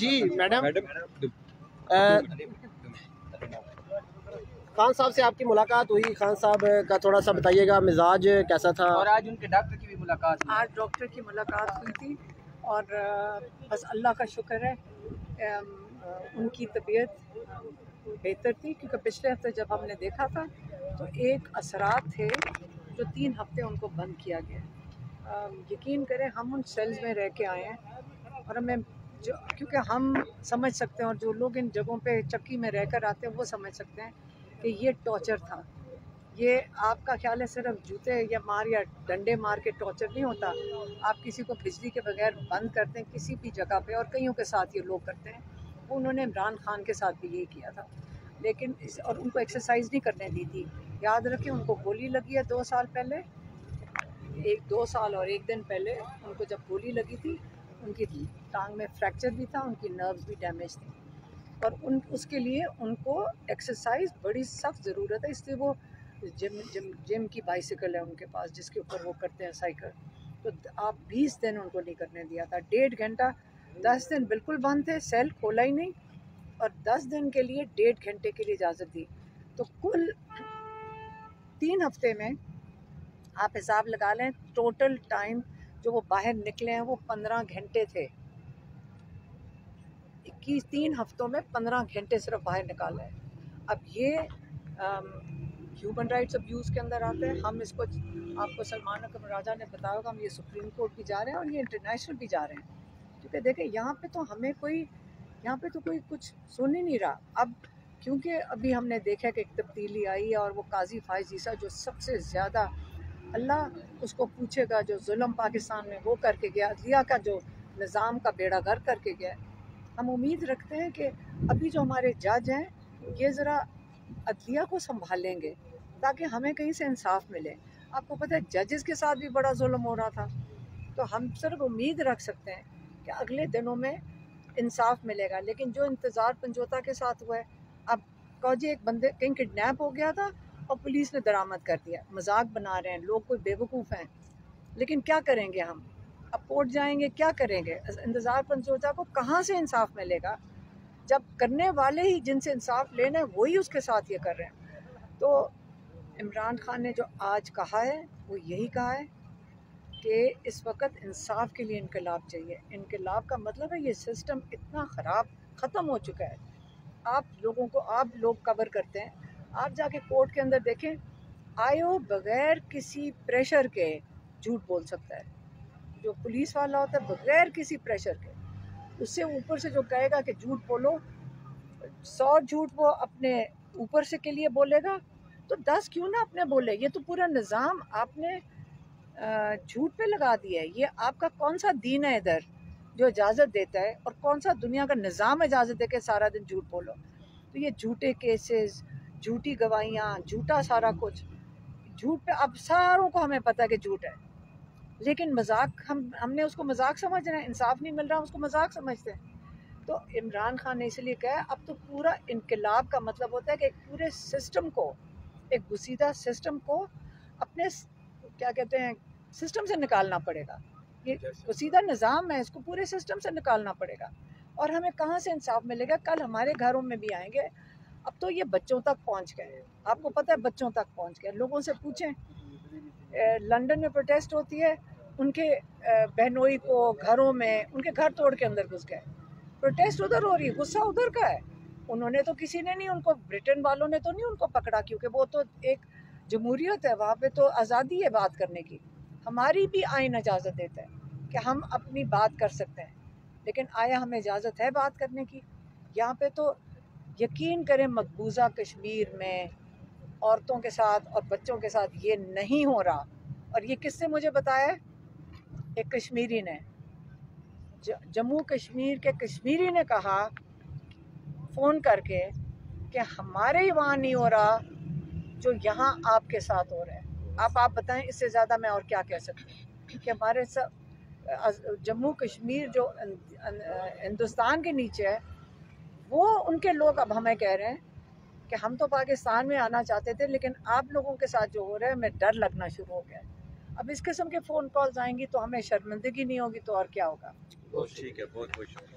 जी madam, Khan साहब से आपकी मुलाकात हुई, खान साहब का थोड़ा सा बताइएगा मिजाज कैसा था? और आज उनके डॉक्टर की भी मुलाकात हुई। आज डॉक्टर की मुलाकात हुई थी और बस अल्लाह का शुक्र है उनकी तबीयत बेहतर थी, क्योंकि पिछले हफ्ते जब हमने देखा था तो एक असरात थे जो 3 हफ्ते उनको बंद किया गया। यकीन करें हम उन सेल्स में रह के आए हैं और हमें जो, क्योंकि हम समझ सकते हैं और जो लोग इन जगहों पे चक्की में रहकर आते हैं वो समझ सकते हैं कि ये टॉर्चर था। ये आपका ख्याल है सिर्फ जूते या डंडे मार के टॉर्चर नहीं होता। आप किसी को बिजली के बगैर बंद करते हैं किसी भी जगह पे, और कईयों के साथ ये लोग करते हैं। वो उन्होंने इमरान खान के साथ भी यही किया था, लेकिन और उनको एक्सरसाइज नहीं करने दी थी। याद रखें उनको गोली लगी है 2 साल पहले, 2 साल और 1 दिन पहले उनको जब गोली लगी थी उनकी टांग में फ्रैक्चर भी था, उनकी नर्व्स भी डैमेज थी, और उसके लिए उनको एक्सरसाइज बड़ी सख्त ज़रूरत है। इसलिए वो जिम की बाइसिकल है उनके पास जिसके ऊपर वो करते हैं साइकिल। तो आप 20 दिन उनको नहीं करने दिया था, 1.5 घंटा। 10 दिन बिल्कुल बंद थे, सेल खोला ही नहीं, और 10 दिन के लिए 1.5 घंटे के लिए इजाज़त दी। तो कुल 3 हफ्ते में आप हिसाब लगा लें, टोटल टाइम जो वो बाहर निकले हैं वो 15 घंटे थे। 3 हफ्तों में 15 घंटे सिर्फ बाहर निकाला है। अब ये ह्यूमन राइट्स अब्यूज़ के अंदर आते हैं। हम इसको, आपको सलमान अकरम राजा ने बताया होगा, हम ये सुप्रीम कोर्ट भी जा रहे हैं और ये इंटरनेशनल भी जा रहे हैं, क्योंकि देखें यहाँ पे तो हमें कोई, यहाँ पे तो कोई कुछ सुन ही नहीं रहा। अब क्योंकि अभी हमने देखा कि एक तब्दीली आई है और वो काजी फाइज ईसा जो सबसे ज़्यादा, अल्लाह उसको पूछेगा, जो जुल्म पाकिस्तान में वो करके गया, अदलिया का जो निज़ाम का बेड़ा गर्क करके गया। हम उम्मीद रखते हैं कि अभी जो हमारे जज हैं ये ज़रा अदलिया को संभालेंगे ताकि हमें कहीं से इंसाफ मिले। आपको पता है जजेस के साथ भी बड़ा जुल्म हो रहा था, तो हम सिर्फ उम्मीद रख सकते हैं कि अगले दिनों में इंसाफ मिलेगा। लेकिन जो इंतज़ार पंजोता के साथ हुआ है, अब कौजी एक बंदे कहीं किडनैप हो गया था और पुलिस ने दरामद कर दिया, मजाक बना रहे हैं लोग, कोई बेवकूफ़ हैं। लेकिन क्या करेंगे हम, अब कोर्ट जाएंगे क्या करेंगे? इंतज़ार पंजोता को कहाँ से इंसाफ मिलेगा जब करने वाले ही जिनसे इंसाफ लेना है वही उसके साथ ये कर रहे हैं। तो इमरान खान ने जो आज कहा है वो यही कहा है कि इस वक्त इंसाफ के लिए इनकलाब चाहिए। इनकलाब का मतलब है ये सिस्टम इतना ख़राब ख़त्म हो चुका है। आप लोगों को, आप लोग कवर करते हैं, आप जाके कोर्ट के अंदर देखें, आयो बगैर किसी प्रेशर के झूठ बोल सकता है। जो पुलिस वाला होता है बगैर किसी प्रेशर के, उससे ऊपर से जो कहेगा कि झूठ बोलो, 100 झूठ वो अपने ऊपर से के लिए बोलेगा, तो 10 क्यों ना अपने बोले। ये तो पूरा निज़ाम आपने झूठ पे लगा दिया है। ये आपका कौन सा दीन है इधर जो इजाज़त देता है, और कौन सा दुनिया का निज़ाम इजाज़त दे के सारा दिन झूठ बोलो। तो ये झूठे केसेस, झूठी गवाहियाँ, झूठा सारा कुछ, झूठ पे अब सारों को हमें पता है कि झूठ है, लेकिन मजाक हमने उसको मजाक समझ रहे हैं। इंसाफ नहीं मिल रहा उसको मजाक समझते हैं। तो इमरान खान ने इसलिए कहा अब तो पूरा इनकलाब का मतलब होता है कि एक पूरे सिस्टम को, एक गुसीदा सिस्टम को अपने क्या कहते हैं सिस्टम से निकालना पड़ेगा। ये गुसीदा निज़ाम है, इसको पूरे सिस्टम से निकालना पड़ेगा। और हमें कहाँ से इंसाफ मिलेगा? कल हमारे घरों में भी आएंगे। अब तो ये बच्चों तक पहुँच गए, आपको पता है बच्चों तक पहुँच गए। लोगों से पूछें, लंदन में प्रोटेस्ट होती है, उनके बहनोई को घरों में, उनके घर तोड़ के अंदर घुस गए। प्रोटेस्ट उधर हो रही है, गुस्सा उधर का है। उन्होंने तो किसी ने नहीं, उनको ब्रिटेन वालों ने तो नहीं उनको पकड़ा, क्योंकि वो तो एक जमहूरियत है, वहाँ पे तो आज़ादी है बात करने की। हमारी भी आइन इजाज़त देता है कि हम अपनी बात कर सकते हैं, लेकिन आया हमें इजाज़त है बात करने की? यहाँ पे तो यकीन करें मकबूजा कश्मीर में औरतों के साथ और बच्चों के साथ ये नहीं हो रहा। और ये किससे मुझे बताया है? एक कश्मीरी ने, जम्मू कश्मीर के कश्मीरी ने कहा फ़ोन करके कि हमारे ही वहाँ नहीं हो रहा जो यहाँ आपके साथ हो रहा है। आप बताएं इससे ज़्यादा मैं और क्या कह सकती हूँ कि हमारे सब जम्मू कश्मीर जो हिंदुस्तान के नीचे है, वो उनके लोग अब हमें कह रहे हैं कि हम तो पाकिस्तान में आना चाहते थे, लेकिन आप लोगों के साथ जो हो रहा है हमें डर लगना शुरू हो गया है। अब इस किस्म के फ़ोन कॉल्स आएंगी तो हमें शर्मिंदगी नहीं होगी तो और क्या होगा। ठीक है, बहुत बहुत शुक्रिया।